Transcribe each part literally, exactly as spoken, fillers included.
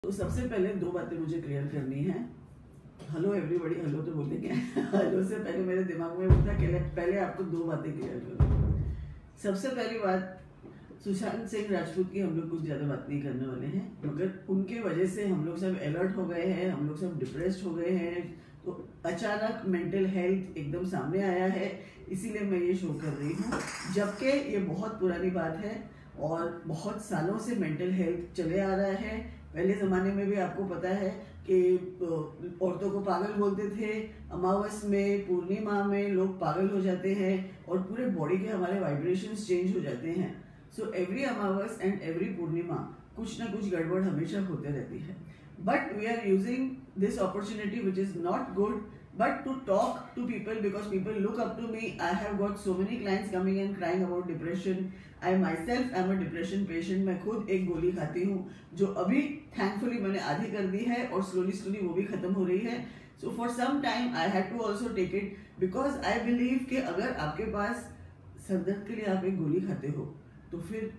तो सबसे पहले दो बातें मुझे क्लियर करनी है। हेलो एवरीबॉडी, हेलो तो बोलते क्या हेलो से पहले मेरे दिमाग में उठा कि पहले आपको दो बातें क्लियर करो। सबसे पहली बात, सुशांत सिंह राजपूत की हम लोग कुछ ज़्यादा बात नहीं करने वाले हैं, मगर उनके वजह से हम लोग सब अलर्ट हो गए हैं, हम लोग सब डिप्रेस्ड हो गए हैं। तो अचानक मेंटल हेल्थ एकदम सामने आया है, इसीलिए मैं ये शो कर रही हूँ। जबकि ये बहुत पुरानी बात है और बहुत सालों से मेंटल हेल्थ चले आ रहा है। पहले ज़माने में भी आपको पता है कि औरतों को पागल बोलते थे। अमावस में, पूर्णिमा में लोग पागल हो जाते हैं और पूरे बॉडी के हमारे वाइब्रेशंस चेंज हो जाते हैं। So every amavas and every purnima कुछ ना कुछ गड़बड़ हमेशा होते रहती है। But we are using this opportunity which is not good, but to talk to people because people look up to me. I have got so many clients coming and crying about depression. I myself am a depression patient. मैं खुद एक गोली खाती हूँ जो अभी thankfully मैंने आधी कर दी है और slowly slowly वो भी खत्म हो रही है। So for some time I had to also take it because I believe कि अगर आपके पास सरदर्द के लिए आप एक गोली खाते हो तो फिर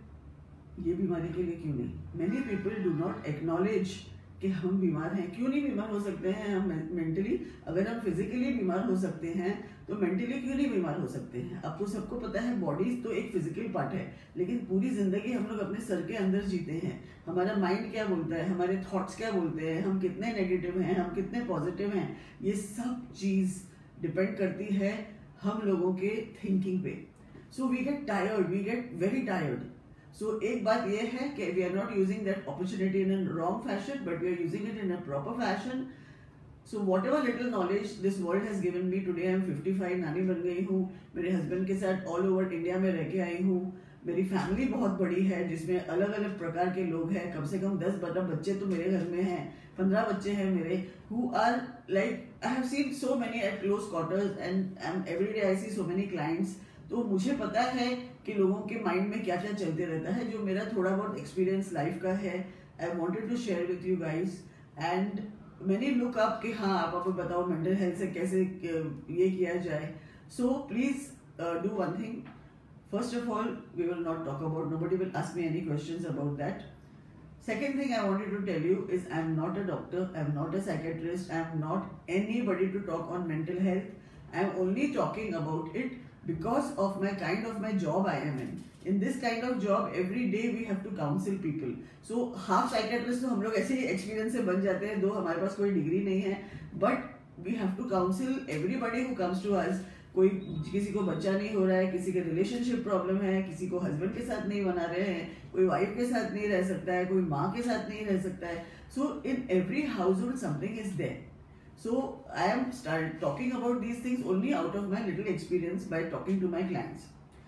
ये बीमारी के लिए क्यों नहीं? Many people do not acknowledge कि हम बीमार हैं। क्यों नहीं बीमार हो सकते हैं हम मेंटली? अगर हम फिजिकली बीमार हो सकते हैं तो मेंटली क्यों नहीं बीमार हो सकते हैं? आपको सबको पता है बॉडी तो एक फिजिकल पार्ट है, लेकिन पूरी जिंदगी हम लोग अपने सर के अंदर जीते हैं। हमारा माइंड क्या बोलता है, हमारे थॉट्स क्या बोलते हैं, हम कितने नेगेटिव हैं, हम कितने पॉजिटिव हैं, ये सब चीज डिपेंड करती है हम लोगों के थिंकिंग पे। So we get tired, we get very tired. So so, एक बात यह है कि we are not using that opportunity in a wrong fashion, but we are using it in a proper fashion. So whatever little knowledge this world has given me, today I am fifty five, नानी बन गई हूँ, मेरे husband के साथ all over India में रह के आई हूँ। मेरी फैमिली बहुत बड़ी है जिसमें अलग अलग प्रकार के लोग हैं, कम से कम दस बारह बच्चे तो मेरे घर में हैं, पंद्रह बच्चे हैं मेरे, who are like I have seen so many at close quarters and and every day I see so many clients. तो मुझे पता है कि लोगों के माइंड में क्या क्या चलते रहता है, जो मेरा थोड़ा बहुत एक्सपीरियंस लाइफ का है। I wanted to share with you guys and many look up कि हाँ आप आपको बताओ मेंटल हेल्थ से कैसे ये किया जाए। So please do one thing, first of all we will not talk about, nobody will ask me any questions about that. Second thing I wanted to tell you is I am not a doctor, I am not a psychiatrist, I am not anybody to talk on mental health. I am only talking about it because of my kind of my job I am in. In this kind of job, every day we have to counsel people. So half psychiatrist तो हम लोग ऐसे ही experience से बन जाते हैं, दो हमारे पास कोई डिग्री नहीं है, but we have to counsel everybody who comes to us. कोई किसी को बच्चा नहीं हो रहा है, किसी के रिलेशनशिप प्रॉब्लम है, किसी को हस्बैंड के साथ नहीं बना रहे हैं, कोई वाइफ के साथ नहीं रह सकता है, कोई माँ के साथ नहीं रह सकता है। So in every household something is there. So I am start talking about these things only out of my little experience by talking to my clients.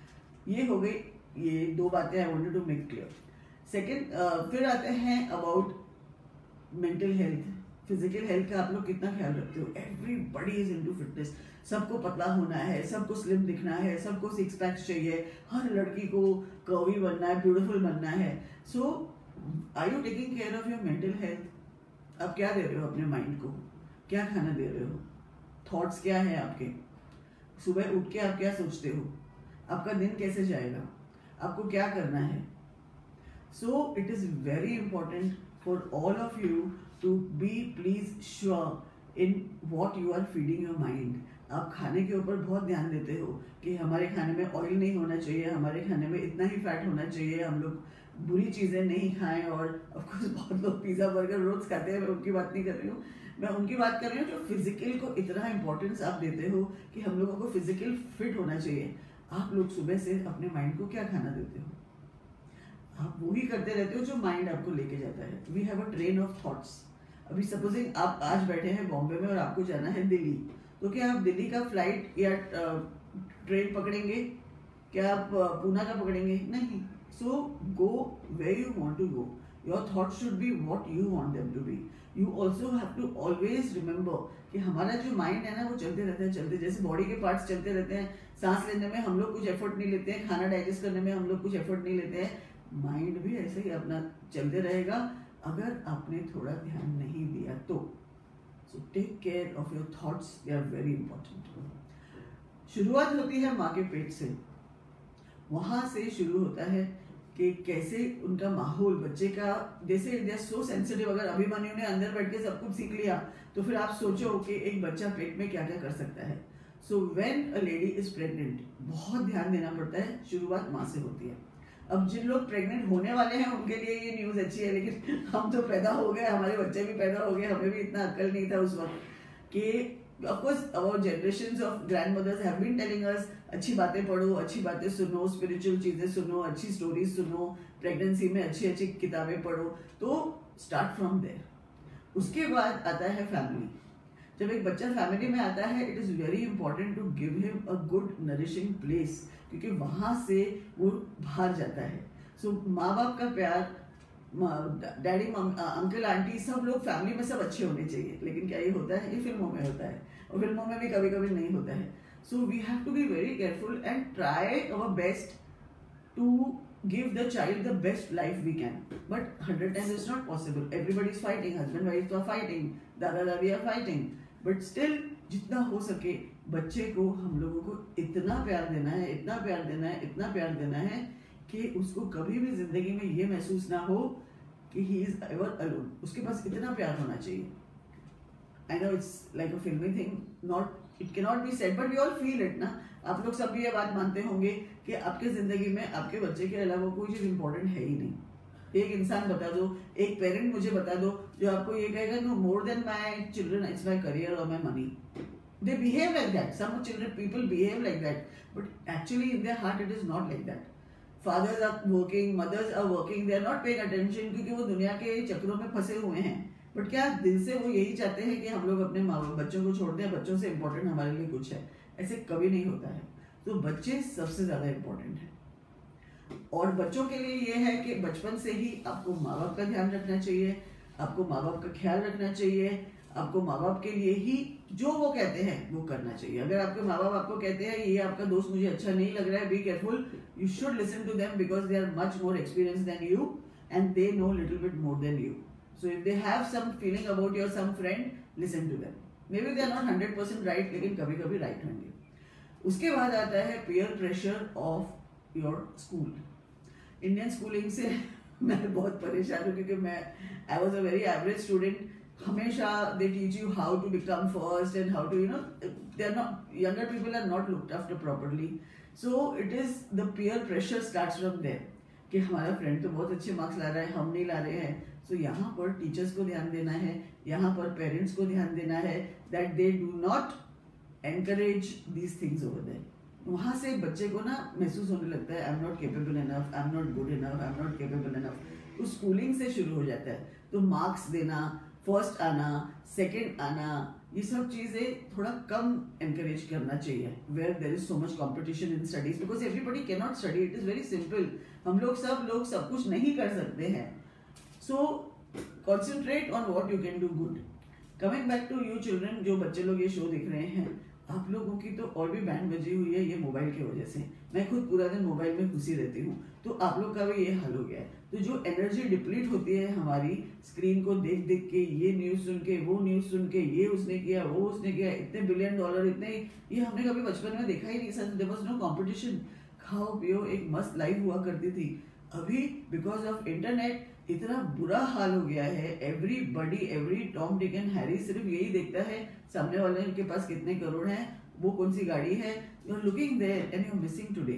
ये हो गई ये दो बातें I wanted to make clear. Second, uh, फिर आते हैं about mental health. Physical health का आप लोग कितना ख्याल रखते हो? एवरीबडी इज इनटू फिटनेस, सबको पतला होना है, सबको स्लिम दिखना है, सबको सिक्स पैक्स चाहिए, हर लड़की को कर्वी बनना है, ब्यूटीफुल बनना है। So are you taking care of your mental health? आप क्या दे रहे हो अपने माइंड को? क्या खाना दे रहे हो? थॉट्स क्या है आपके? सुबह उठ के आप क्या सोचते हो? आपका दिन कैसे जाएगा? आपको क्या करना है? So it is very important for all of you to be please sure in what you are feeding your mind. आप खाने के ऊपर बहुत ध्यान देते हो कि हमारे खाने में ऑयल नहीं होना चाहिए, हमारे खाने में इतना ही फैट होना चाहिए, हम लोग बुरी चीज़ें नहीं खाएं। और ऑफकोर्स बहुत लोग पिज़्ज़ा बर्गर रोज खाते हैं, मैं उनकी बात नहीं कर रही हूँ, मैं उनकी बात कर रही हूँ जो फिजिकल को इतना इंपॉर्टेंस आप देते हो कि हम लोगों को फिजिकल फिट होना चाहिए। आप लोग सुबह से अपने माइंड को क्या खाना देते हो? आप वही करते रहते हो जो माइंड आपको लेके जाता है। We have a train of thoughts. अभी सपोजिंग आप आज बैठे हैं बॉम्बे में और आपको जाना है दिल्ली, तो क्या आप दिल्ली का फ्लाइट या ट्रेन पकड़ेंगे? क्या आप पूना का पकड़ेंगे? नहीं। So go where you want to go, your thoughts should be what you want them to be. You also have to always remember कि हमारा जो माइंड है ना वो चलते रहता है, चलते जैसे बॉडी के पार्ट्स चलते रहते हैं। सांस लेने में हम लोग कुछ एफर्ट नहीं लेते हैं, खाना डाइजेस्ट करने में हम लोग कुछ एफर्ट नहीं लेते हैं, माइंड भी ऐसे ही अपना चलते रहेगा अगर आपने थोड़ा ध्यान नहीं दिया तो। So take care of your thoughts, they are very important. शुरुआत होती है माँ के पेट से, वहां से शुरू होता है कि कैसे उनका माहौल बच्चे का, जैसे दे आर सो सेंसिटिव। अगर अभिमन्यु ने अंदर बैठ के सब कुछ सीख लिया तो फिर आप सोचो कि एक बच्चा पेट में क्या क्या कर सकता है। So when a lady is pregnant बहुत ध्यान देना पड़ता है, शुरुआत माँ से होती है। अब जिन लोग प्रेग्नेंट होने वाले हैं उनके लिए ये न्यूज़ अच्छी है, लेकिन हम तो पैदा हो गए, हमारे बच्चे भी पैदा हो गए, हमें भी इतना अक्ल नहीं था उस वक्त कि of course our generations of grandmothers have been telling us अच्छी बातें पढ़ो, अच्छी बातें सुनो, स्पिरिचुअल चीज़ें सुनो, अच्छी स्टोरीज सुनो, प्रेगनेंसी में अच्छी अच्छी किताबें पढ़ो। तो स्टार्ट फ्रॉम देयर। उसके बाद आता है फैमिली। जब एक बच्चा फैमिली में आता है, it is very important to give him a good nourishing place, क्योंकि वहाँ से वो बाहर जाता है। सो so, माँ बाप का प्यार, डैडी अंकल आंटी सब लोग फैमिली में सब अच्छे होने चाहिए, लेकिन क्या ये होता है? ये फिल्मों में होता है, और फिल्मों में भी कभी कभी नहीं होता है। So we have to be very careful and try our best to give the child the best life we can, but one hundred times it's not possible. Everybody is fighting, husband wife are fighting, दादा दादी are fighting, but still जितना हो सके बच्चे को हम लोगों को इतना प्यार देना है, इतना प्यार देना है, इतना प्यार देना है कि उसको कभी भी जिंदगी में ये महसूस ना हो कि he is ever alone. उसके पास इतना प्यार होना चाहिए। I know it's like a filmy thing, not it cannot be said, but we all feel it ना। आप लोग सब भी ये बात मानते होंगे कि आपके जिंदगी में आपके बच्चे के अलावा कोई चीज इंपॉर्टेंट है ही नहीं। एक इंसान बता दो, एक पेरेंट मुझे बता दो जो आपको ये कहेगा no more than my children it's my career और my money. They behave like that, some children people behave like that, but actually in their heart it is not like that. Fathers are working, mothers are working, they are not paying attention क्योंकि वो दुनिया के चक्रों में फंसे हुए हैं, but क्या दिल से वो यही चाहते हैं कि हम लोग अपने बच्चों को छोड़ दें, बच्चों से इम्पोर्टेंट हमारे लिए कुछ है? ऐसे कभी नहीं होता है। तो बच्चे सबसे ज्यादा इम्पोर्टेंट है, और बच्चों के लिए ये है कि बचपन से ही आपको माँ बाप का ध्यान रखना चाहिए, आपको माँ बाप का ख्याल रखना चाहिए, आपको माँ बाप के लिए ही जो वो कहते हैं वो करना चाहिए। अगर आपके माँ बाप आपको कहते हैं ये आपका दोस्त मुझे अच्छा नहीं लग रहा है, be careful, you should listen to them because they are much more experience than you and they know little bit more than you. So if they have some feeling about your some friend, listen to them. May be they are not hundred percent right, लेकिन कभी कभी right होंगे। उसके बाद आता है peer pressure of your school. Indian schooling से मैं बहुत परेशान हूँ क्योंकि मैं I was a very average student. हमेशा they teach you how to become first and how to you know they are not, younger people are not looked after properly. So it is the peer pressure starts from there कि हमारा friend तो बहुत अच्छे marks ला रहा है, हम नहीं ला रहे हैं। सो so, यहाँ पर टीचर्स को ध्यान देना है, यहाँ पर पेरेंट्स को ध्यान देना है that they do not encourage these things over there. वहाँ से बच्चे को ना महसूस होने लगता है I am not capable enough, I am not good enough, I am not capable enough. तो स्कूलिंग से शुरू हो जाता है। तो मार्क्स देना, फर्स्ट आना, सेकंड आना, ये सब चीज़ें थोड़ा कम encourage करना चाहिए where there is so much competition in studies because everybody cannot study. It is very simple. हम लोग सब लोग सब कुछ नहीं कर सकते हैं। So concentrate on what you can do good. Coming back to you children, जो बच्चे लोग ये शो देख रहे हैं, आप लोगों की तो और भी बैंड बजी हुई है ये मोबाइल की वजह से। मैं खुद पूरा दिन मोबाइल में घुसी रहती हूँ, तो आप लोग का भी ये हाल हो गया है। तो जो एनर्जी डिप्लीट होती है हमारी स्क्रीन को देख देख के, ये न्यूज़ सुन के, वो न्यूज़ सुन के, ये उसने किया, वो उसने किया, इतने बिलियन डॉलर, इतने, ये हमने कभी बचपन में देखा ही नहीं। Sir there was no competition, खाओ पियो एक मस्त लाइफ हुआ करती थी। अभी बिकॉज ऑफ इंटरनेट इतना बुरा हाल हो गया है। Everybody, every Tom Dick and Harry सिर्फ यही देखता है सामने वाले के पास कितने करोड़ हैं, वो कौन सी गाड़ी है। You are looking there and you are missing today.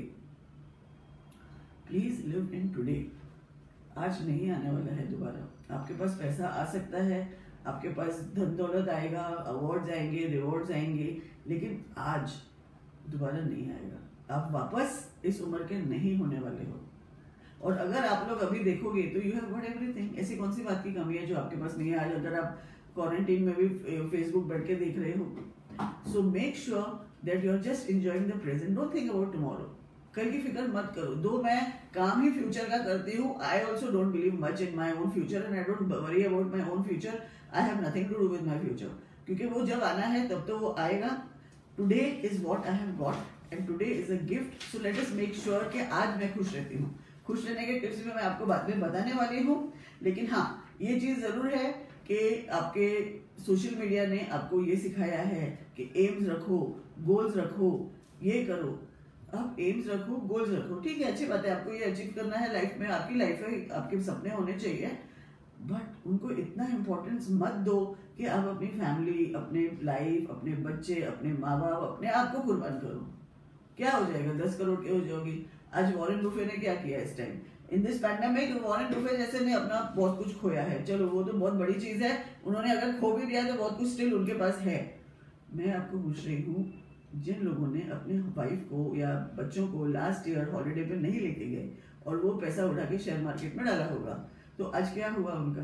Please live in today. आज नहीं आने वाला है दोबारा। आपके पास पैसा आ सकता है, आपके पास धन दौलत आएगा, अवार्ड्स आएंगे, रिवॉर्ड्स आएंगे, लेकिन आज दोबारा नहीं आएगा। आप वापस इस उम्र के नहीं होने वाले हो। और अगर आप लोग अभी देखोगे तो यू हैव गॉट एवरीथिंग। ऐसी कौन सी बात की कमी है जो आपके पास नहीं है आज? अगर आप क्वारंटीन में भी फेसबुक बैठ के देख रहे हो, so make sure that you are just enjoying the present. Don't think about tomorrow. कल की फिक्र मत करो। दो मैं काम ही फ्यूचर का करती हूँ, I also don't believe much in my own future and I don't worry about my own future. I have nothing to do with my future, क्योंकि वो जब आना है तब तो वो आएगा। Today is what I have got and today is a gift. So let us make sure कि आज मैं खुश रहती हूँ। खुश रहने के टिप्स भी मैं आपको बाद में बताने वाली हूँ, लेकिन हाँ ये चीज़ ज़रूर है कि आपके सोशल मीडिया ने आपको ये सिखाया है कि एम्स रखो, गोल्स रखो, ये करो। आप एम्स रखो, गोल्स रखो, ठीक है, अच्छी बात है, आपको ये अचीव करना है लाइफ में, आपकी लाइफ है, आपके सपने होने चाहिए, बट उनको इतना इम्पोर्टेंस मत दो कि आप अपनी फैमिली, अपने लाइफ, अपने बच्चे, अपने माँ बाप, अपने आप को कुर्बान करो। क्या हो जाएगा, दस करोड़ के हो जाओगी। आज वॉरेन बुफे ने क्या किया इस time in this pandemic, Warren Buffett जैसे ने अपना बहुत कुछ खोया है, चलो वो तो बहुत बड़ी चीज है, उन्होंने अगर खो भी दिया तो बहुत कुछ स्टिल उनके पास है। मैं आपको पूछ रही हूँ, जिन लोगों ने अपने वाइफ को या बच्चों को लास्ट ईयर हॉलिडे पे नहीं लेके गए और वो पैसा उठा के शेयर मार्केट में डाला होगा, तो आज क्या हुआ उनका?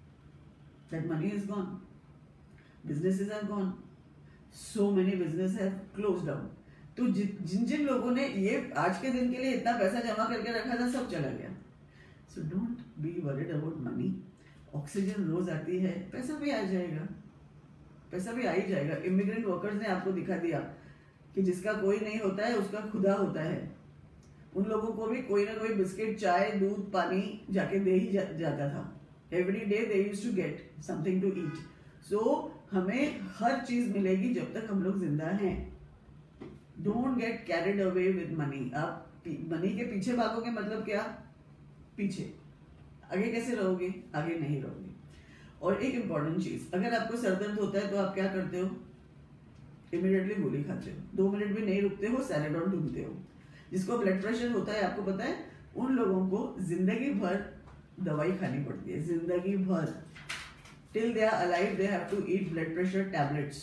That money is gone, businesses are gone, so many business have closed down. तो जिन जिन लोगों ने ये आज के दिन के लिए इतना पैसा जमा करके रखा था, सब चला गया। So don't be worried about money. Oxygen रोज आती है, पैसा भी आ जाएगा, पैसा भी आ ही जाएगा। इमिग्रेंट वर्कर्स ने आपको दिखा दिया कि जिसका कोई नहीं होता है उसका खुदा होता है। उन लोगों को भी कोई ना कोई बिस्किट, चाय, दूध, पानी जाके दे ही जा, जाता था। Every day they used to get something to eat. So हमें हर चीज मिलेगी जब तक हम लोग जिंदा हैं। Don't get carried away with money. आप मनी के पीछे भागोगे मतलब क्या? पीछे। आगे कैसे रहोगे? आगे नहीं रहोगे। और एक इंपॉर्टेंट चीज, अगर आपको सर दर्द होता है तो आप क्या करते हो? इमीडिएटली गोली खाते हो, दो मिनट भी नहीं रुकते हो, सैलेडॉन ढूंढते हो। जिसको ब्लड प्रेशर होता है, आपको पता है, उन लोगों को जिंदगी भर दवाई खानी पड़ती है, जिंदगी भर। Till they are alive they have to eat blood pressure tablets.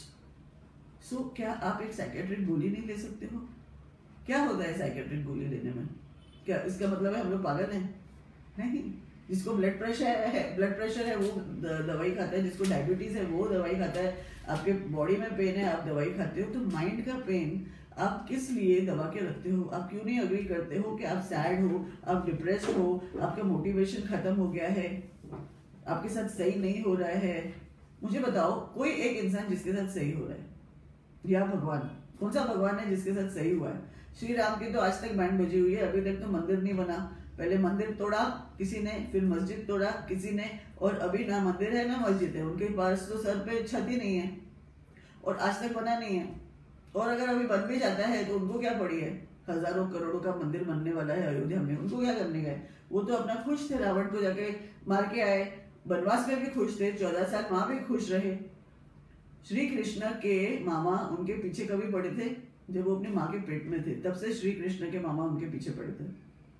So क्या आप एक साइकेट्रिक गोली नहीं ले सकते हो? क्या होता है साइकेट्रिक गोली लेने में? क्या इसका मतलब है हम लोग पागल हैं? नहीं। जिसको ब्लड प्रेशर है ब्लड प्रेशर है वो दवाई खाता है, जिसको डायबिटीज है वो दवाई खाता है, आपके बॉडी में पेन है आप दवाई खाते हो। तो माइंड का पेन आप किस लिए दबा के रखते हो? आप क्यों नहीं अग्री करते हो कि आप सैड हो, आप डिप्रेस्ड हो, आपका मोटिवेशन खत्म हो गया है, आपके साथ सही नहीं हो रहा है? मुझे बताओ कोई एक इंसान जिसके साथ सही हो रहा है, या भगवान, कौन सा भगवान है जिसके साथ सही हुआ है? श्री राम की तो आज तक बैंड बजी हुई है, अभी तक तो मंदिर नहीं बना। पहले मंदिर तोड़ा किसी ने, फिर मस्जिद तोड़ा किसी ने, और अभी ना मंदिर है ना मस्जिद है, उनके पास तो सर पे छत ही नहीं है और आज तक बना नहीं है। और अगर अभी बन भी जाता है तो उनको क्या पड़ी है? हजारों करोड़ों का मंदिर बनने वाला है अयोध्या में, उनको क्या करने गए? वो तो अपना खुश थे, रावण को जाके मार के आए, वनवास में भी खुश थे, चौदह साल वहां भी खुश रहे। श्री कृष्ण के मामा उनके पीछे कभी पड़े थे? जब वो अपनी माँ के पेट में थे, तब से श्री कृष्ण के मामा उनके पीछे पड़े थे।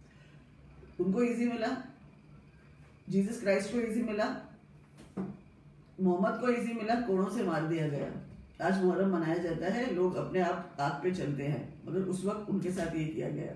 उनको इजी मिला, जीसस क्राइस्ट को इजी मिला, मोहम्मद को इजी मिला, कोड़ों से मार दिया गया। आज मुहर्रम मनाया जाता है, लोग अपने आप आग पे चलते हैं, मगर उस वक्त उनके साथ ये किया गया।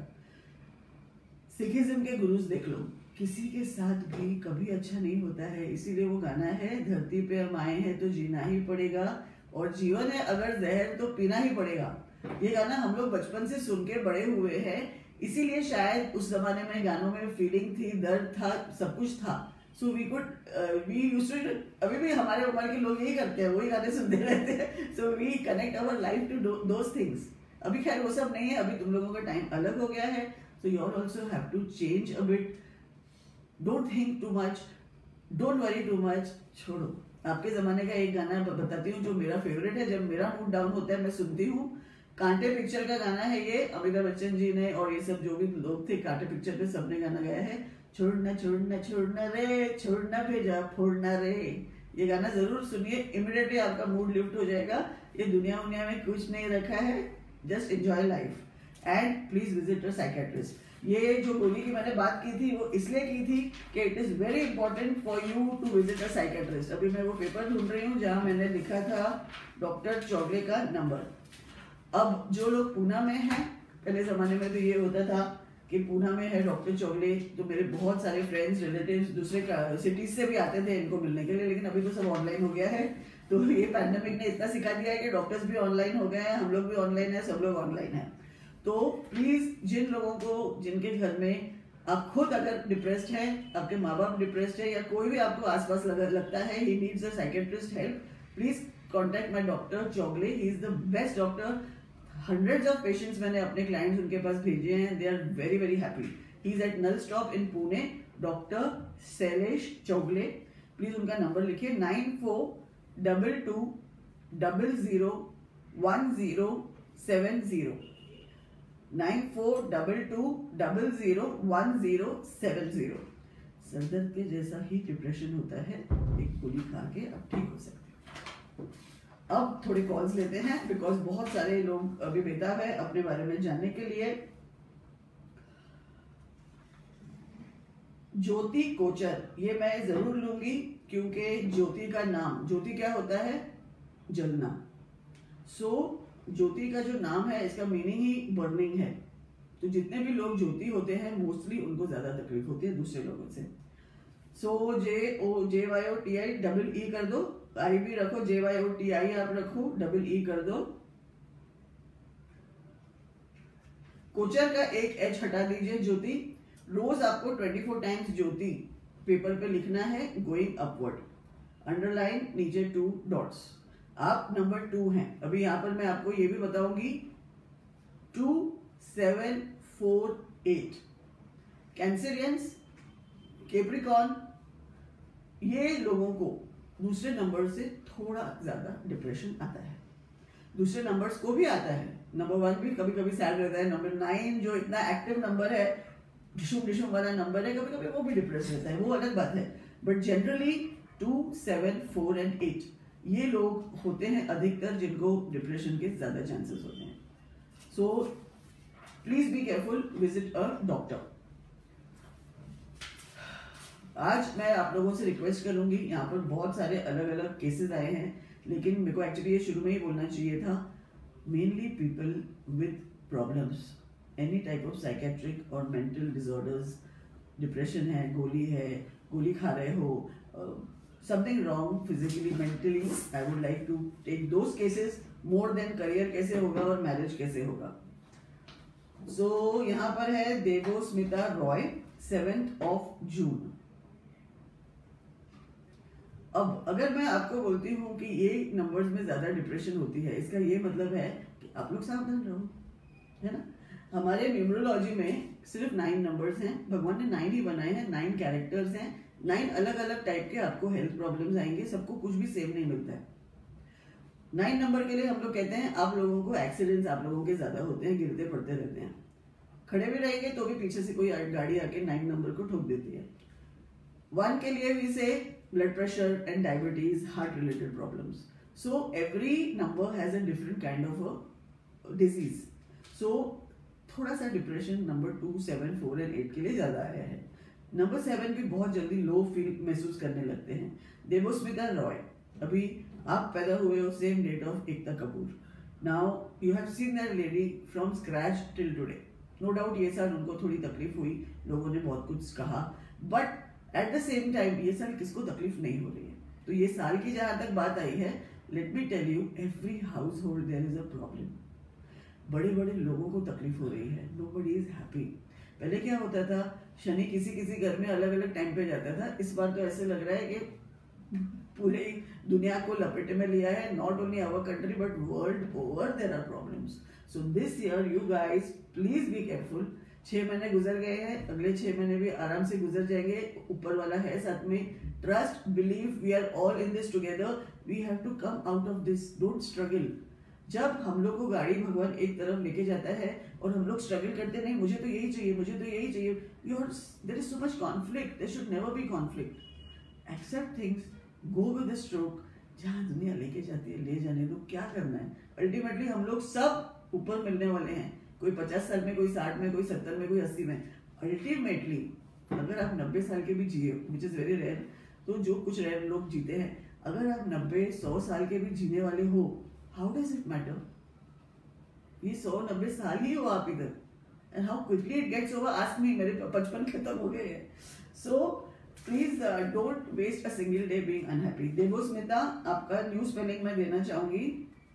सिखिज्म के गुरुज देख लो, किसी के साथ भी कभी अच्छा नहीं होता है, इसीलिए वो गाना है, धरती पे हम आए हैं तो जीना ही पड़ेगा, और जीवन है अगर जहर तो पीना ही पड़ेगा। ये गाना हम लोग बचपन से सुन के बड़े हुए हैं, इसीलिए शायद उस जमाने में गानों में फीलिंग थी, दर्द था, सब कुछ था। So we could we used to, अभी भी हमारे उम्र के लोग यही करते हैं, वही गाने सुनते रहते हैं। So we connect our life to those things. अभी खैर वो सब नहीं है, अभी तुम लोगों का टाइम अलग हो गया है, so you all also have to change a bit. Don't think too much, don't worry too much, छोड़ो। आपके जमाने का एक गाना बताती हूँ जो मेरा फेवरेट है, जब मेरा मूड डाउन होता है मैं सुनती हूँ। कांटे पिक्चर का गाना है ये, अमिताभ बच्चन जी ने और ये सब जो भी लोग थे कांटे पिक्चर पे सबने गाना गाया है। छोड़ना छोड़ना छोड़ना रे, छोड़ना भेजा फोड़ना रे। ये गाना जरूर सुनिए, इमिडिएटली आपका मूड लिफ्ट हो जाएगा। ये दुनिया दुनिया में कुछ नहीं रखा है, just enjoy life and please visit a psychiatrist. ये जो गोली की मैंने बात की थी वो इसलिए की थी कि it is very important for you to visit a psychiatrist. अभी मैं वो पेपर ढूंढ रही हूँ जहाँ मैंने लिखा था डॉक्टर चौगले का नंबर। अब जो लोग पूना में हैं, पहले जमाने में तो ये होता था कि पूना में है डॉक्टर चौगले, तो मेरे बहुत सारे फ्रेंड्स रिलेटिव्स दूसरे सिटीज से भी आते थे इनको मिलने के लिए, लेकिन अभी तो सब ऑनलाइन हो गया है। तो ये पैंडेमिक ने इतना सिखा दिया है कि डॉक्टर्स भी ऑनलाइन हो गए हैं, हम लोग भी ऑनलाइन है, सब लोग ऑनलाइन है। तो प्लीज जिन लोगों को, जिनके घर में आप खुद अगर डिप्रेस्ड है, आपके माँ बाप डिप्रेस्ड है, या कोई भी आपको आसपास लग, लगता है he needs a psychiatrist help, please contact my doctor Chaugule. He is the best doctor. Hundreds of patients मैंने अपने क्लाइंट्स उनके पास भेजे हैं, they are very very happy. He is at Nal Stop in Pune, doctor Shailesh Chaugule. प्लीज उनका नंबर लिखिए, nine four double two double zero one zero seven zero nine four double two double zero one zero seven zero. सरदर्द के जैसा ही depression होता है, एक गोली खा के आप ठीक हो सकते हैं। अब थोड़े कॉल्स लेते हैं, बिकॉज बहुत सारे लोग अभी बेताब है अपने बारे में जानने के लिए। ज्योति कोचर, ये मैं जरूर लूंगी क्योंकि ज्योति का नाम, ज्योति क्या होता है? जलना। सो so, ज्योति का जो नाम है इसका मीनिंग ही बर्निंग है। तो जितने भी लोग ज्योति होते हैं मोस्टली उनको ज्यादा तकलीफ होती है दूसरे लोगों से। So J O J Y O T I double E कर दो, आई भी रखो, जे वाई ओ टी आई आप रखो, डबल ई कर दो। कोचर का एक एच हटा दीजिए, ज्योति। रोज आपको चौबीस टाइम्स ज्योति पेपर पे लिखना है, गोइंग अपवर्ड, अंडरलाइन, नीचे टू डॉट्स। आप नंबर टू हैं। अभी यहां पर मैं आपको ये भी बताऊंगी, two seven four eight, Cancerians, Capricorn, ये लोगों को दूसरे नंबर से थोड़ा ज्यादा डिप्रेशन आता है। दूसरे नंबर्स को भी आता है, नंबर वन भी कभी कभी सैड रहता है, नंबर नाइन जो इतना एक्टिव नंबर है, डिशुम डिशुम वाला नंबर है, कभी कभी वो भी डिप्रेस रहता है, वो अलग बात है। But generally two seven four and eight ये लोग होते हैं अधिकतर जिनको डिप्रेशन के ज्यादा चांसेस होते हैं। So please be careful, visit a doctor. आज मैं आप लोगों से रिक्वेस्ट करूंगी, यहाँ पर बहुत सारे अलग अलग केसेस आए हैं, लेकिन मेरे को एक्चुअली ये शुरू में ही बोलना चाहिए था। Mainly people with problems, any type of psychiatric और मेंटल डिसऑर्डर्स, डिप्रेशन है, गोली है, गोली खा रहे हो, something wrong physically mentally, I would like to take those cases more than career कैसे होगा और मैरिज कैसे होगा। सो so, यहाँ पर है Debosmita Roy, seventh of June. अब अगर मैं आपको बोलती हूँ कि ये नंबर्स में ज्यादा डिप्रेशन होती है, इसका ये मतलब है कि आप लोग सावधान रहो, है ना। हमारे न्यूमरोलॉजी में सिर्फ नाइन नंबर्स हैं, भगवान ने नाइन ही बनाए हैं, नाइन कैरेक्टर्स हैं, नाइन अलग अलग टाइप के आपको हेल्थ प्रॉब्लम्स आएंगे, सबको कुछ भी सेम नहीं मिलता है। नाइन नंबर के लिए हम लोग कहते हैं आप लोगों को एक्सीडेंट्स आप लोगों के ज्यादा होते हैं, गिरते पड़ते रहते हैं, खड़े भी रहेंगे तो भी पीछे से कोई गाड़ी आके नाइन नंबर को ठोक देती है। वन के लिए भी से blood pressure and diabetes, heart related problems. So every number has a different kind of disease. So थोड़ा सा depression number two seven four and eight के लिए ज्यादा आया है। नंबर सेवन भी बहुत जल्दी लो फील महसूस करने लगते हैं। देवोस्मिता रॉय, अभी आप पैदा हुए हो same date of Ekta Kapoor. Now you have seen that lady from scratch till today. No doubt ये साल उनको थोड़ी तकलीफ हुई, लोगों ने बहुत कुछ कहा, but at the same time ये साल किसको तकलीफ नहीं हो रही है। तो ये साल की जहां तक बात आई है, let me tell you, every household there is a problem. बड़े बड़े लोगों को तकलीफ हो रही है, नोबडी इज हैप्पी। पहले क्या होता था, शनि किसी किसी घर में अलग अलग टाइम पे जाता था, इस बार तो ऐसे लग रहा है कि पूरे दुनिया को लपेटे में लिया है। Not only our country but world over there are problems. So this year you guys please be careful. छह महीने गुजर गए हैं, अगले छह महीने भी आराम से गुजर जाएंगे, ऊपर वाला है साथ में। Trust, believe, we are all in this together, we have to come out of this, don't struggle. जब हम लोग को गाड़ी भगवान एक तरफ लेके जाता है और हम लोग स्ट्रगल करते, नहीं मुझे तो यही चाहिए, मुझे तो यही चाहिए, your there is so much conflict, there should never be conflict. Accept things, go with the stroke, जहां दुनिया लेके जाती है ले जाने दो, क्या करना है। अल्टीमेटली हम लोग सब ऊपर मिलने वाले हैं, कोई पचास साल में, कोई साठ में, कोई सत्तर में, कोई अस्सी में। अल्टीमेटली अगर आप नब्बे साल के भी जिए, विच इज वेरी रेयर, तो जो कुछ रेयर लोग जीते हैं, अगर आप नब्बे सौ साल के भी जीने वाले हो, हाउ डज इट मैटर। ये सौ नब्बे साल ही हो आप इधर, and how quickly it gets over. Ask me, मेरे पचपन खत्म हो गए हैं। So please don't waste a single day being unhappy. Devosmita, आपका न्यू स्पेलिंग मैं देना चाहूंगी,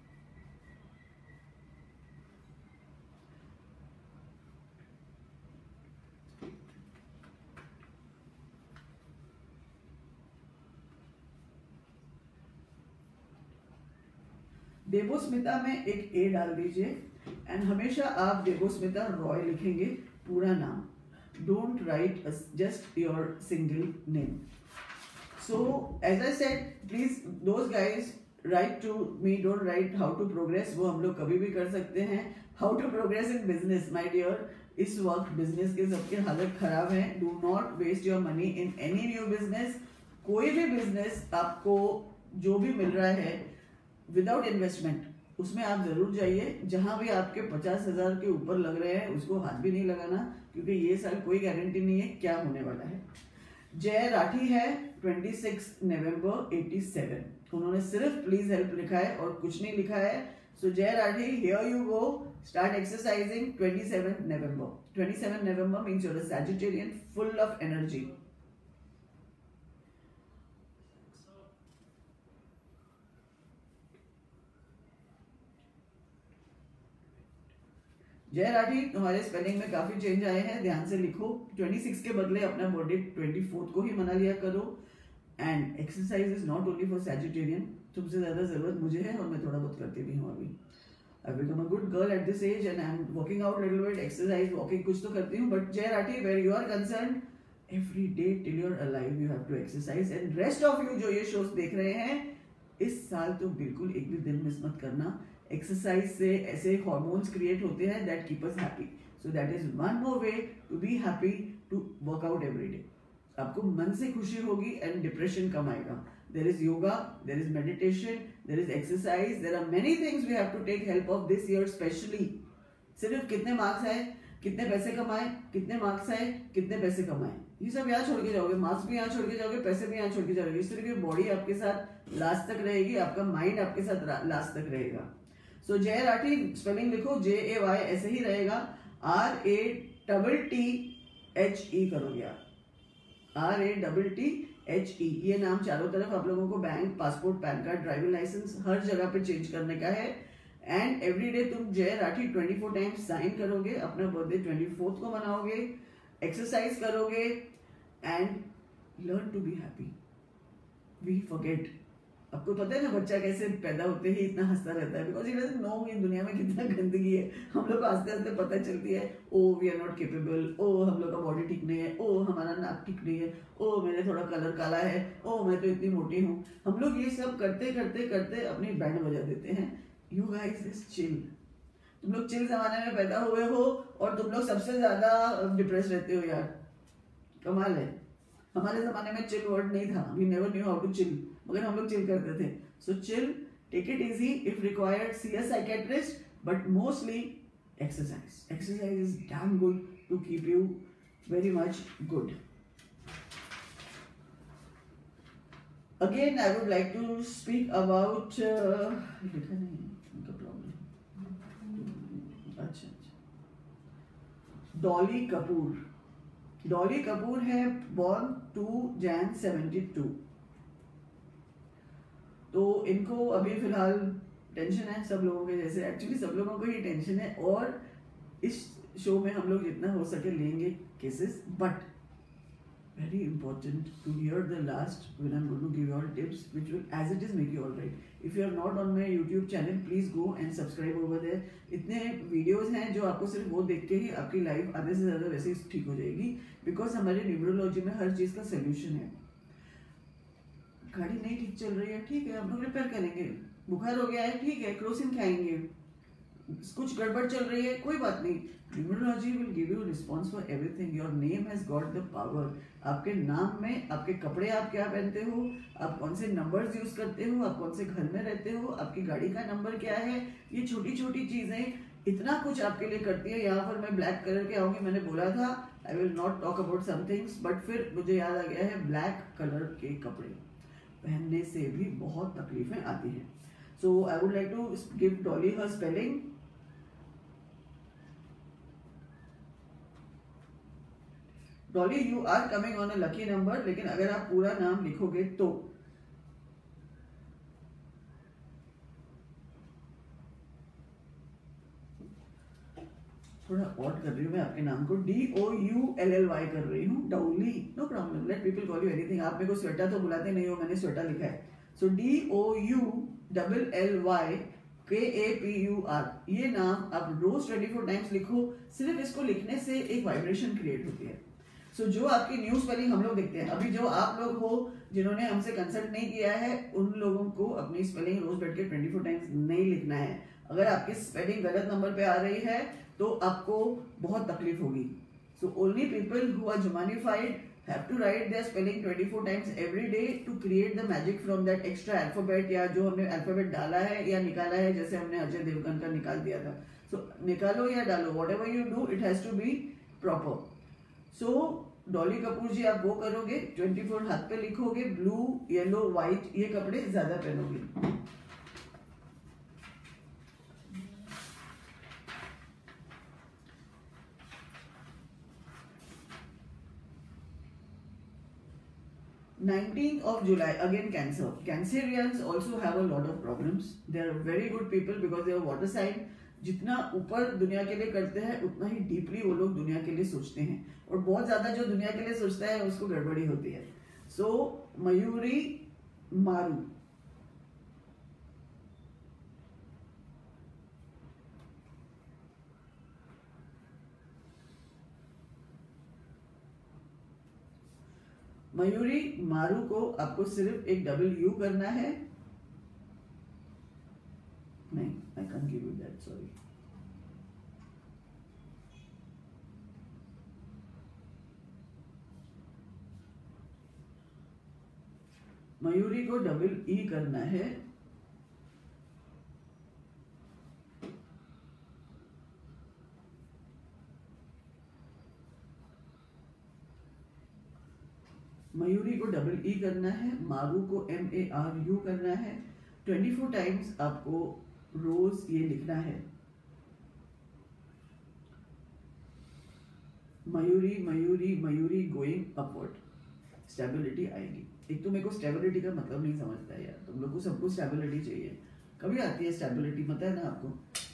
देवोस्मिता में एक ए डाल दीजिए, एंड हमेशा आप देवोस्मिता रॉय लिखेंगे, पूरा नाम। Don't write just your single name. So as I said, please those guys write to me, don't write how to progress, वो हम लोग कभी भी कर सकते हैं. How to progress in business, my dear, इस वक्त बिजनेस के सबके हालत खराब है. Do not waste your money in any new business. कोई भी बिजनेस आपको जो भी मिल रहा है विदाउट इन्वेस्टमेंट, उसमें आप जरूर जाइए. जहां भी आपके पचास हजार के ऊपर लग रहे हैं उसको हाथ भी नहीं लगाना, क्योंकि ये साल कोई गारंटी नहीं है क्या होने वाला है. जय राठी है छब्बीस नवंबर सत्तासी. उन्होंने सिर्फ प्लीज हेल्प लिखा है और कुछ नहीं लिखा है. So Jai Rathi, here you go, start exercising. Twenty seven November, twenty seven November means you're a Sagittarian full of energy. Jai Rathi, तुम्हारे स्पेलिंग में काफी चेंज आए हैं, ध्यान से लिखो. छब्बीस के बदले अपना बर्थडे चौबीस को ही मना लिया करो. And exercise is not only for Sagittarian. तुमसे ज्यादा जरूरत मुझे है और मैं थोड़ा बहुत करती भी हूँ. अभी I become a good girl at this age and I am working out little bit, exercise walking कुछ तो करती हूँ. But Jai Rathi, where you are concern, every day till you are alive you have to exercise. And rest of you जो ये shows देख रहे हैं, इस साल तो बिल्कुल एक भी दिन मिस मत करना. एक्सरसाइज से ऐसे हार्मोन्स क्रिएट होते हैं that keep us happy. So that is one more way to be happy, to work out every day. आपको मन से खुशी होगी एंड डिप्रेशन कम आएगा. There is yoga, there is meditation, there is exercise, there are many things we have to take help of this year specially. सिर्फ कितने marks आए, कितने पैसे कमाए, कितने मार्क्स आए, कितने पैसे कमाए, ये सब यहाँ छोड़ के जाओगे. मार्क्स भी यहाँ छोड़ के जाओगे, पैसे भी यहाँ छोड़ के जाओगे. इस तरह की बॉडी आपके साथ लास्ट तक रहेगी, आपका माइंड आपके साथ लास्ट तक रहेगा. सो so, जय राठी स्पेलिंग लिखो, जे ए वाई ऐसे ही रहेगा. R A double T H E करोगे आप, R A double T H E. ये नाम चारों तरफ आप लोगों को bank, passport, PAN card, driving licence हर जगह पे चेंज करने का है. एंड एवरी डे तुम जय राठी चौबीस टाइम्स साइन करोगे, अपना बर्थडे चौबीस को मनाओगे, एक्सरसाइज करोगे and learn to be happy. We forget. आपको पता है ना बच्चा कैसे पैदा होते ही इतना हंसता रहता है, बिकॉज ही डजंट नो ये दुनिया में कितना गंदगी है. हम लोग आस्ते आस्ते पता चलती है, oh we are not capable, oh हम लोग का बॉडी ठीक नहीं है, ओ हमारा नाक ठीक नहीं है, ओ मेरे थोड़ा कलर काला है, ओ मैं तो इतनी मोटी हूँ. हम लोग ये सब करते करते करते अपनी बैंड बजा देते हैं. You guys just chill. तुम लोग चिल जमाने में पैदा हुए हो और तुम लोग सबसे ज्यादा डिप्रेस रहते हो यार. कमाल है. हमारे जमाने में चिल वर्ड नहीं था. We never knew how to chill, मगर हम लोग चिल करते थे. So chill, take it easy, if required see a psychiatrist, but mostly exercise. Exercise is damn good to keep you very much good. Again I would like to speak about, लिखा नहीं उनका problem. अच्छा अच्छा, Dolly Kapoor. Dolly Kapoor है born two Jan seventy two. तो इनको अभी फिलहाल टेंशन है सब लोगों के जैसे. एक्चुअली सब लोगों को ही टेंशन है और इस शो में हम लोग जितना हो सके लेंगे cases. But very important to hear the last when I am going to give you all tips which will as it is make you all right. If you are not on my YouTube channel, please go and subscribe over there. इतने videos हैं जो आपको सिर्फ वो देख के ही आपकी life आधे से ज्यादा वैसे ही ठीक हो जाएगी, बिकॉज हमारे न्यूमरोलॉजी में हर चीज का सोल्यूशन है. गाड़ी नहीं ठीक चल रही है, ठीक है हम लोग रिपेयर करेंगे. बुखार हो गया है, ठीक है क्रोसिन खाएंगे. कुछ गड़बड़ चल रही है, कोई बात नहीं, numerology will give you response for everything. Your name has got the power. आपके नाम में, आपके कपड़े आप क्या पहनते हो, आप कौन से नंबर्स यूज करते हो, आप कौन से घर में रहते हो, आपकी गाड़ी का नंबर क्या है, ये छोटी छोटी चीजें इतना कुछ आपके लिए करती है. यहाँ पर मैं ब्लैक कलर के आऊंगी, मैंने बोला था I will not talk about some things, but फिर मुझे याद आ गया है ब्लैक कलर के कपड़े पहनने से भी बहुत तकलीफें आती हैं. So I would like to give Dolly her spelling. Dolly you are coming on a lucky number, लेकिन अगर आप पूरा नाम लिखोगे तो थोड़ा ऑड कर रही हूँ मैं आपके नाम को. D O U L L Y कर रही हूँ. Dolly, no problem, let people call you anything. आप मेरे को स्वेटा तो बुलाते नहीं हो, मैंने स्वेटा लिखा है. So D O U double L Y K A P U are. ये नाम आप रोज ट्वेंटी फोर टाइम्स लिखो. सिर्फ इसको लिखने से एक वाइब्रेशन क्रिएट होती है. सो so, जो आपकी न्यू स्पेलिंग हम लोग देखते हैं, अभी जो आप लोग हो जिन्होंने हमसे कंसल्ट नहीं किया है, उन लोगों को अपनी स्पेलिंग रोज बैठ के ट्वेंटी फोर टाइम्स नहीं लिखना है। अगर आपकी स्पेलिंग गलत नंबर पे आ रही है तो आपको बहुत तकलीफ होगी। So only people who are जुमानिफाइड have to write their spelling twenty four times every day to create the magic from that extra alphabet, या जो हमने अल्फाबेट डाला है या निकाला है, जैसे हमने अजय देवगन का निकाल दिया था। सो so, निकालो या डालो, whatever you do it has to be proper. सो डॉली कपूर जी आप वो करोगे, ट्वेंटी फोर हाथ पे लिखोगे, ब्लू येलो व्हाइट ये कपड़े ज्यादा पहनोगे। nineteenth of July, again Cancer. Cancerians also have a lot of problems. They are very good people because they are water sign. जितना ऊपर दुनिया के लिए करते हैं उतना ही डीपली वो लोग दुनिया के लिए सोचते हैं, और बहुत ज्यादा जो दुनिया के लिए सोचता है उसको गड़बड़ी होती है। सो so, मयूरी मारू, मयूरी मारू को आपको सिर्फ एक डबल यू करना है। नहीं, I can give you that, sorry. Mayuri को डबल ई करना है। मयूरी को डबल ई करना है, मारू को एम ए आर यू करना है। ट्वेंटी फोर टाइम्स आपको रोज ये लिखना है, Mayuri Mayuri Mayuri going upward. Stability आएगी। एक तो मेरे को स्टेबिलिटी का मतलब नहीं समझता है यार, तुम लोग को सबको स्टेबिलिटी चाहिए, कभी आती है स्टेबिलिटी, पता है ना आपको।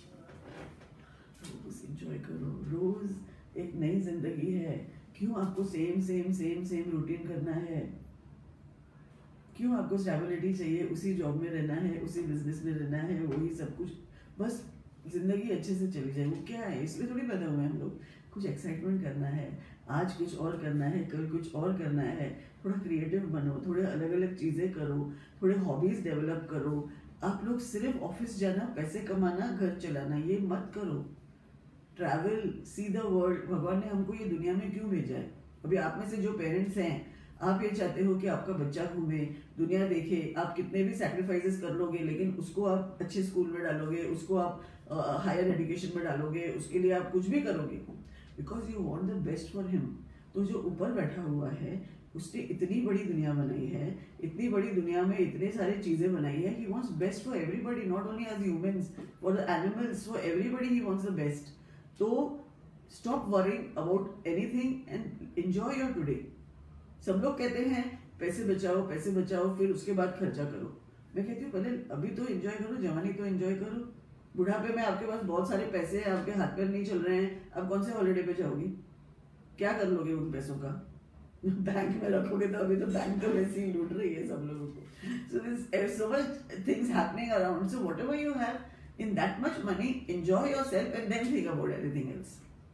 रोज एंजॉय करो, रोज एक नई जिंदगी है। क्यों आपको same same same same routine करना है? क्यों आपको स्टेबिलिटी चाहिए? उसी जॉब में रहना है, उसी बिजनेस में रहना है, वही सब कुछ, बस जिंदगी अच्छे से चली जाए। वो क्या है, इसलिए थोड़ी पैदा हुए हम लोग। कुछ एक्साइटमेंट करना है, आज कुछ और करना है, कल कुछ और करना है। थोड़ा क्रिएटिव बनो, थोड़े अलग अलग चीजें करो, थोड़े हॉबीज डेवलप करो। आप लोग सिर्फ ऑफिस जाना, पैसे कमाना, घर चलाना, ये मत करो। Travel, see the world. भगवान ने हमको ये दुनिया में क्यों भेजा है? अभी आप में से जो पेरेंट्स हैं, आप ये चाहते हो कि आपका बच्चा घूमे, दुनिया देखे। आप कितने भी सैक्रिफाइसेस कर लोगे, लेकिन उसको आप अच्छे स्कूल में डालोगे, उसको आप हायर एजुकेशन में डालोगे, उसके लिए आप कुछ भी करोगे, because you want the best for him. तो जो ऊपर बैठा हुआ है, उसने इतनी बड़ी दुनिया बनाई है, इतनी बड़ी दुनिया में इतने सारी चीजें बनाई है। He wants best for everybody, not only as humans, for the animals, for everybody he wants the best. तो stop worrying about anything and enjoy your today. सब लोग कहते हैं पैसे बचाओ, पैसे बचाओ, फिर उसके बाद खर्चा करो। मैं कहती हूँ पहले अभी तो एंजॉय करो, जवानी तो एंजॉय करो। बुढ़ापे में आपके पास बहुत सारे पैसे हैं, आपके हाथ पैर नहीं चल रहे हैं, आप कौन से हॉलिडे पे जाओगी? क्या कर लोगे उन पैसों का? बैंक में रखोगे तो अभी तो बैंक तो वैसे ही लूट रही है सब लोगों को। So this so much things happening around, so whatever you have in that much money, enjoy yourself and then think about everything else.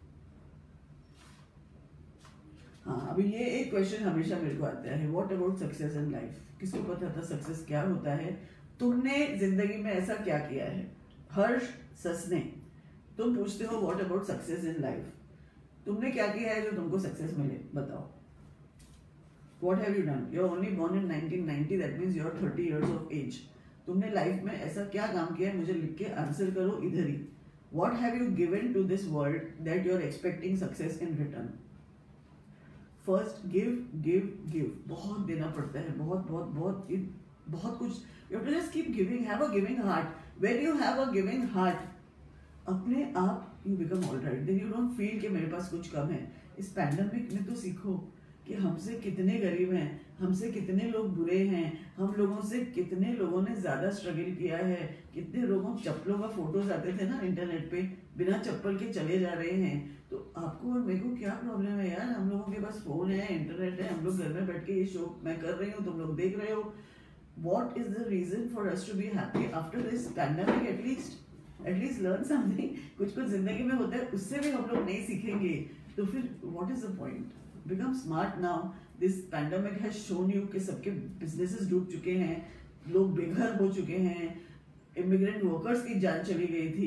हाँ, अभी ये एक क्वेश्चन हमेशा मेरे को आता है, what about success in life? किसको पता था सक्सेस क्या होता है? तुमने जिंदगी में ऐसा क्या किया है? हर्ष ससने, तुम पूछते हो what about success in life, तुमने क्या किया है जो तुमको सक्सेस मिले? बताओ, what have you done? You are only born in nineteen ninety, that means you are thirty years of age. तुमने लाइफ में ऐसा क्या काम किया है? मुझे लिख के आंसर करो इधर ही। What have you given to this world that you are expecting success in return? First give give give, बहुत देना पड़ता है, बहुत बहुत बहुत बहुत कुछ। You have to just keep giving, have a giving heart. When you have a giving heart, अपने आप you become all right, then you don't feel कि मेरे पास कुछ कम है। इस पैंडेमिक में तो सीखो कि हमसे कितने गरीब हैं, हमसे कितने लोग बुरे हैं, हम लोगों से कितने लोगों ने ज्यादा स्ट्रगल किया है। कितने लोगों चप्पलों का फोटोज आते थे ना इंटरनेट पे, बिना चप्पल के चले जा रहे हैं। तो आपको और मेरे को क्या प्रॉब्लम है यार? हम लोगों के पास फोन है, इंटरनेट है, हम लोग घर में बैठ के ये शो मैं कर रही हूँ, तुम लोग देख रहे हो। What is the reason for us to be happy after this pandemic? At least at least learn something. कुछ कुछ जिंदगी में होता है, उससे भी हम लोग नहीं सीखेंगे तो फिर what is the point? Become smart now. This pandemic has shown you कि सबके बिजनेसेस डूब चुके हैं, लोग बेघर हो चुके हैं, इमिग्रेंट वर्कर्स की जान चली गई थी,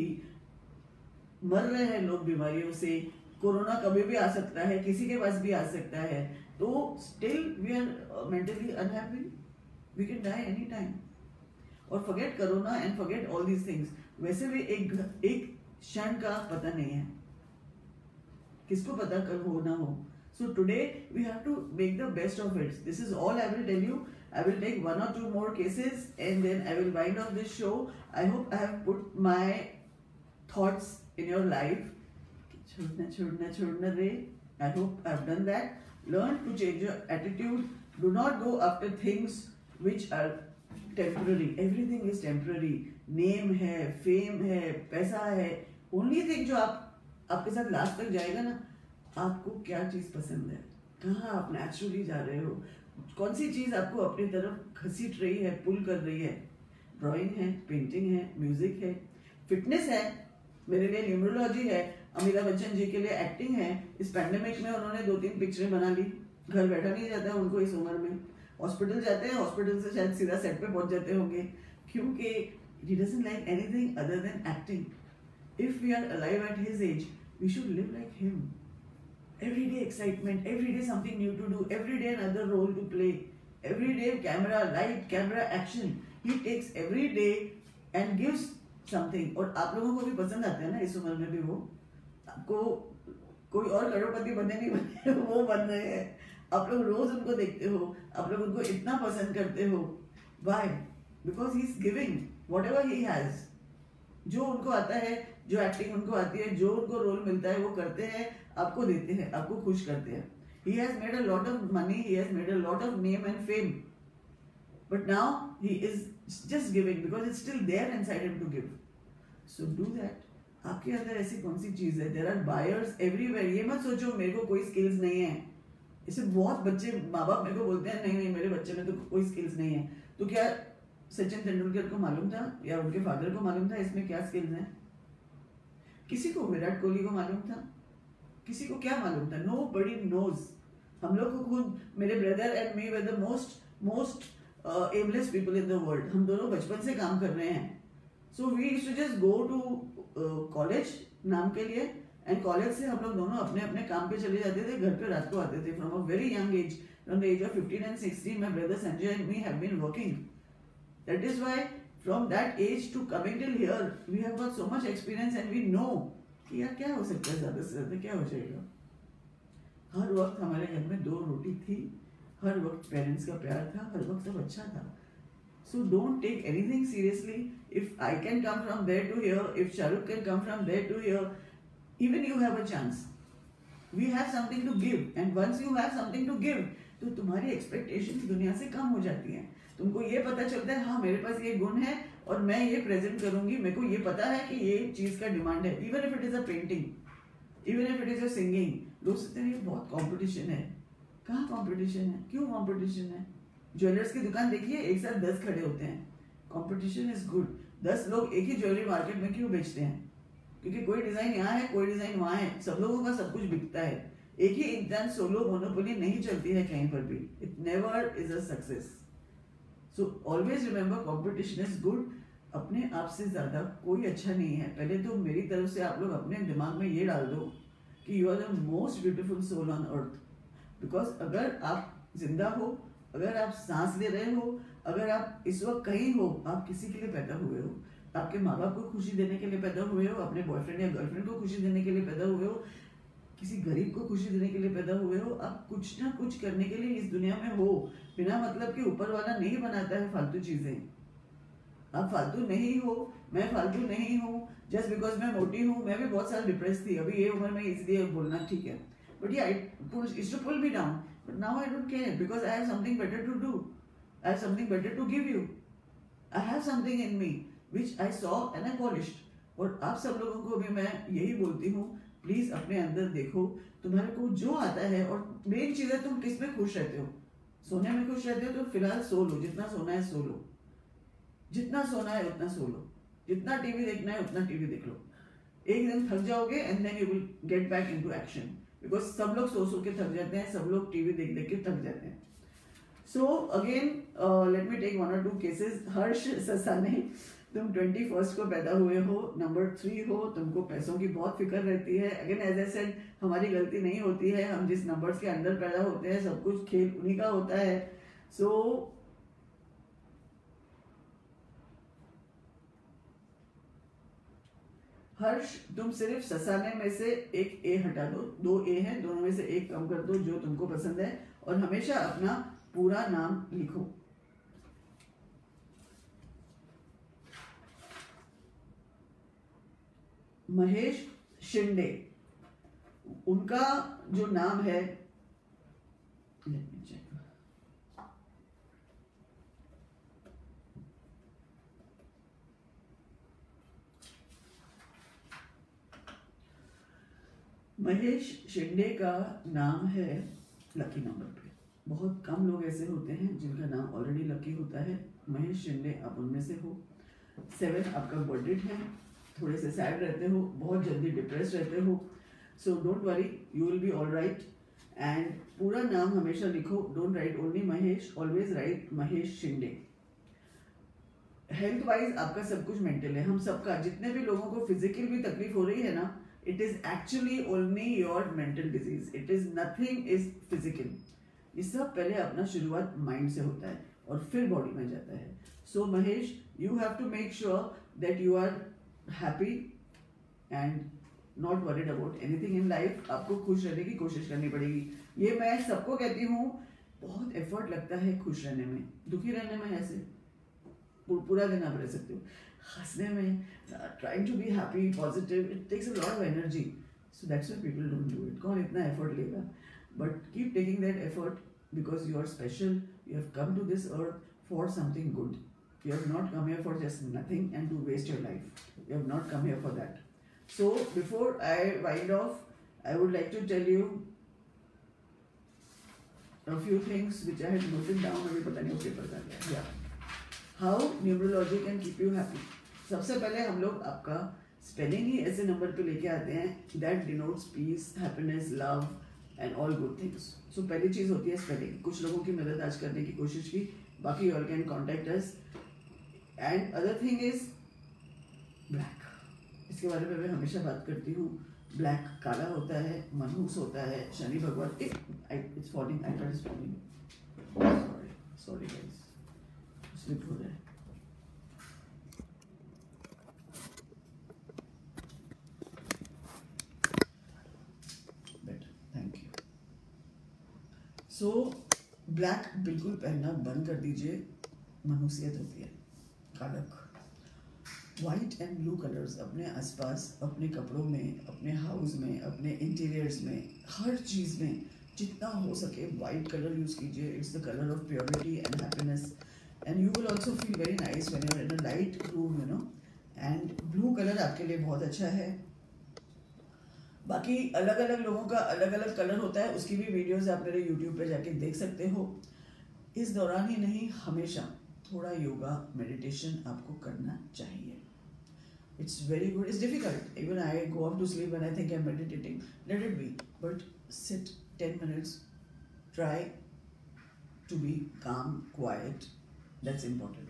मर रहे हैं लोग बीमारियों से, कोरोना कभी भी आ सकता है, किसी के पास भी आ सकता है. तो still we are mentally unhappy, we can die any time. और forget corona and forget all these things. वैसे भी एक एक क्षण का पता नहीं है, किसको पता कल हो ना हो. So today we have to make the best of it. This is all I will tell you. I will take one or two more cases and then I will wind up this show. I hope I have put my thoughts in your life. Chhodna, chhodna, chhodna re. I hope I have done that. Learn to change your attitude. Do not go after things which are temporary. Everything is temporary. Name है, fame है, पैसा है. Only thing जो आप आपके साथ last तक जाएगा ना, आपको क्या चीज पसंद है, कहाँ आप नेचुरली जा रहे हो, कौन सी चीज आपको अपनी तरफ घसीट रही है, पुल कर रही है. ड्राइंग है, पेंटिंग है, म्यूजिक है, फिटनेस है, मेरे लिए न्यूमरोलॉजी है, अमिताभ बच्चन जी के लिए एक्टिंग है. इस पैंडेमिक में उन्होंने दो तीन पिक्चरें बना ली. घर बैठा नहीं जाता है उनको इस उम्र में. हॉस्पिटल जाते हैं, हॉस्पिटल से शायद सीधा सेट पे पहुंच जाते होंगे, क्योंकि he doesn't like anything other than acting. If we are alive at his age, we should live like him. Every day excitement, every day something new to do, every day another role to play, every day camera, light, camera, action. He takes every day and gives something. और आप लोगों को भी पसंद आते हैं ना इस उम्र में भी. वो आपको कोई और करोड़पति बनने नहीं बने, वो बन रहे हैं. आप लोग रोज उनको देखते हो, आप लोग उनको इतना पसंद करते हो. Why? Because he is giving whatever he has. जो उनको आता है, जो एक्टिंग उनको आती है, जो उनको रोल मिलता है वो करते हैं, आपको देते हैं, आपको खुश करते हैं. He has made a lot of money, he has made a lot of name and fame, but now he is just giving because it's still there inside him to give. So do that. आपके अंदर ऐसी कौन सी चीज है? There are buyers everywhere. ये मत सोचो मेरे को कोई स्किल्स नहीं है. इसे बहुत बच्चे माँ बाप मेरे को बोलते हैं नहीं नहीं मेरे बच्चे में तो कोई स्किल्स नहीं है. तो क्या सचिन तेंदुलकर को मालूम था या उनके फादर को मालूम था इसमें क्या स्किल्स हैं? किसी को विराट कोहली को मालूम था? किसी को क्या मालूम था? Nobody knows. हम लोग को खुद, मेरे brother and me were the most most aimless people in the world. हम दोनों बचपन से काम कर रहे हैं. So we used to just go to college नाम के लिए, एंड कॉलेज से हम लोग दोनों अपने अपने काम पे चले जाते थे, घर पे रात को आते थे. From a very young age, from the age of fifteen and sixteen, my brother Sanjay and me have been working. That is why from that age to coming till here we have got so much experience and we know कि यार क्या हो सकता है, ज्यादा से ज्यादा क्या हो जाएगा. हर वक्त हमारे घर में दो रोटी थी, हर वक्त पेरेंट्स का प्यार था, हर वक्त सब अच्छा था. So don't take anything seriously. If I can come from there to here, if Shahrukh can come from there to here, even you have a chance. We have something to give, and once you have something to give तो तुम्हारी expectations दुनिया से कम हो जाती हैं. तुमको ये पता चलता है हाँ मेरे पास ये गुण है और मैं ये प्रेजेंट करूंगी. मेरे को ये पता है कि ये चीज का डिमांड है. Even if it is a painting, even if it is a singing. लोग सोचते हैं ये बहुत कंपटीशन है. कहाँ कंपटीशन है? क्यों कंपटीशन है? ज्वेलर्स की दुकान देखिए, एक साथ दस खड़े होते हैं. Competition is good. दस लोग एक ही ज्वेलरी मार्केट में क्यों बेचते हैं? क्योंकि कोई डिजाइन यहाँ है, कोई डिजाइन वहां है, सब लोगों का सब कुछ बिकता है. एक ही इंसान सोलो मोनोपोली नहीं चलती है कहीं पर भी. It never is a success. So always remember competition is good. अपने आप से ज्यादा कोई अच्छा नहीं है. पहले तो मेरी तरफ से आप लोग अपने दिमाग में ये डाल दो कि you are the most beautiful soul on earth. Because अगर आप जिंदा हो, अगर आप सांस ले रहे हो, अगर आप इस वक्त कहीं हो, आप किसी के लिए पैदा हुए हो. आपके माँ बाप को खुशी देने के लिए पैदा हुए हो, अपने बॉयफ्रेंड या गर्लफ्रेंड को खुशी देने के लिए पैदा हुए हो, किसी गरीब को खुशी देने के लिए पैदा हुए हो. आप कुछ ना कुछ करने के लिए इस दुनिया में हो. बिना मतलब कि ऊपर वाला नहीं बनाता है फालतू चीजें. आप फालतू नहीं हो, मैं फालतू नहीं हूँ. जस्ट बिकॉज मैं मोटी हूँ, मैं भी बहुत साल डिप्रेस थी. अभी ये उम्र में इसलिए बोलना ठीक है. But yeah it is to pull me down. But now I don't care because I have something better to do. I have something better to give you. I have something in me which I saw and I polished. और आप सब लोगों को भी मैं यही बोलती हूँ, प्लीज अपने अंदर देखो तुम्हारे को जो आता है. और मेन चीज है तुम किस में खुश रहते हो. सोने में खुश रहते हो तो फिलहाल सो लो. जितना सोना है सो लो. जितना सोना है उतना सो लो. जितना टीवी देखना है उतना टीवी देख लो. एक दिन थक जाओगे and then you will get back into action. Because सब लोग सो सो के थक जाते हैं, सब लोग टीवी देख देख के थक जाते हैं. So again let me take one or two cases. Harsh Sasane, तुम ट्वेंटी फर्स्ट को पैदा हुए हो, नंबर थ्री हो, तुमको पैसों की बहुत फिक्र रहती है. अगेन एज ए सेड, हमारी गलती नहीं होती है, हम जिस नंबर्स के अंदर पैदा होते हैं सब कुछ खेल उन्हीं का होता है. सो so, हर्ष, तुम सिर्फ ससाने में से एक ए हटा दो. दो ए हैं, दोनों में से एक कम कर दो जो तुमको पसंद है, और हमेशा अपना पूरा नाम लिखो. महेश शिंदे, उनका जो नाम है, let me check. Mahesh Shinde का नाम है लकी नंबर पे. बहुत कम लोग ऐसे होते हैं जिनका नाम ऑलरेडी लकी होता है. महेश शिंदे, आप उनमें से हो. सेवन आपका बर्थडे है. थोड़े से सैड रहते हो, बहुत जल्दी डिप्रेस रहते हो. So don't worry, you will be all right. And पूरा नाम हमेशा लिखो. Don't write only Mahesh, always write Mahesh Shinde. Health wise आपका सब कुछ मेंटल है. हम सबका, जितने भी लोगों को फिजिकल भी तकलीफ हो रही है ना, it is actually only your mental disease. It is nothing is physical. ये सब पहले अपना शुरुआत माइंड से होता है और फिर बॉडी में जाता है. So Mahesh, you have to make sure that you are happy and not worried about anything in life. आपको खुश रहने की कोशिश करनी पड़ेगी. ये मैं सबको कहती हूँ. बहुत एफर्ट लगता है खुश रहने में. दुखी रहने में ऐसे पूरा दिन आप रह सकते हो. हंसने में, trying to be happy, positive, it takes a lot of energy. So that's why people don't do it. कौन इतना एफर्ट लेगा? But keep taking that effort because you are special. You have come to this earth for something good. You have not come here for just nothing and to waste your life. You have not come here for that. So before I wind off, I would like to tell you a few things which I had noted down. अभी पता नहीं वो paper का क्या. Yeah. How numerology can keep you happy. सबसे पहले हम लोग आपका स्पेलिंग ही ऐसे नंबर पे लेके आते हैं that denotes peace, happiness, love and all good things. So पहली चीज होती है स्पेलिंग. कुछ लोगों की मदद आज करने की कोशिश की. बाकी you all can contact us. And other thing is black. इसके बारे में मैं हमेशा बात करती हूँ. ब्लैक काला होता है, मनहूस होता है. शनि भगवान, it's falling, iPad is falling. Sorry sorry guys, slip हो रहा है. Better, thank you. So black बिल्कुल पहनना बंद कर दीजिए. मनहूसियत होती है. कालक. वाइट एंड ब्लू कलर्स अपने आसपास, अपने कपड़ों में, अपने हाउस में, अपने इंटीरियर्स में, हर चीज़ में जितना हो सके वाइट कलर यूज़ कीजिए. It's the colour of purity and happiness and you will also feel very nice when you are in a light room, you know. And blue colour आपके लिए बहुत अच्छा है. बाकी अलग अलग लोगों का अलग अलग कलर होता है. उसकी भी वीडियोज़ आप मेरे यूट्यूब पे जाके देख सकते हो. इस दौरान ही नहीं, हमेशा थोड़ा योगा, मेडिटेशन आपको करना चाहिए. It's very good. It's difficult. Even I go off to sleep when I think I am meditating. Let it be, but sit ten minutes. Try to be calm, quiet. That's important.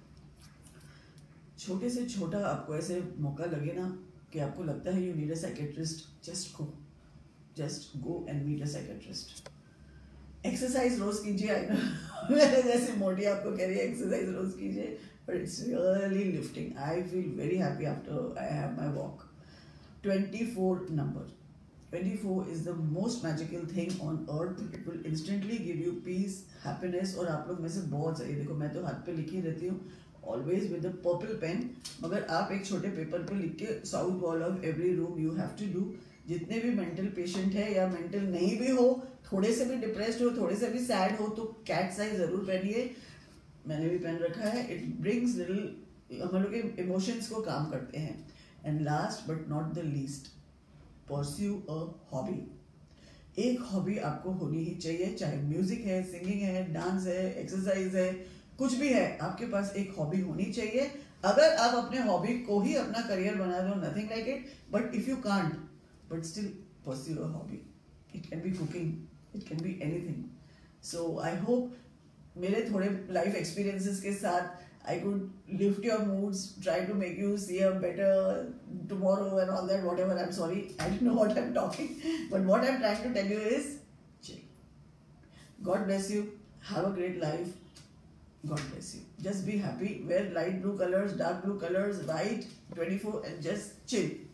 छोटे से छोटा आपको ऐसे मौका लगे ना कि आपको लगता है you need a psychiatrist, just go. Just go and meet a psychiatrist. Exercise रोज कीजिए. आई नो मेरे जैसे मोटी आपको कह रही है एक्सरसाइज रोज कीजिए, but it's really lifting. I feel very happy after I have my walk. Twenty four number. Twenty four is the most magical thing on earth. It will instantly give you peace, happiness. और आप लोग में से बहुत सारी, देखो मैं तो हाथ पे लिखी रहती हूँ always with the purple pen. मगर आप एक छोटे पेपर पे लिख के south wall of every room you have to do. जितने भी मेंटल पेशेंट है या मेंटल नहीं भी हो, थोड़े से भी डिप्रेस्ड हो, थोड़े से भी सैड हो, तो कैट साइज जरूर पहनिए. मैंने भी पहन रखा है. इट ब्रिंग्स लिटिल, हम लोग के इमोशंस को काम करते हैं. And last but not the least, pursue a hobby. एक हॉबी आपको होनी ही चाहिए. चाहे म्यूजिक है, सिंगिंग है, डांस है, एक्सरसाइज है, कुछ भी है, आपके पास एक हॉबी होनी चाहिए. अगर आप अपने हॉबी को ही अपना करियर बना दो, nothing like it. But if you can't, but still pursue a hobby. It can be cooking, it can be anything. So I hope मेरे थोड़े life experiences के साथ I could lift your moods, try to make you see a better tomorrow and all that, whatever. I'm sorry, I don't know what I'm talking. But what I'm trying to tell you is, chill. God bless you. Have a great life. God bless you. Just be happy. Wear light blue colors, dark blue colors, white, twenty-four, and just chill.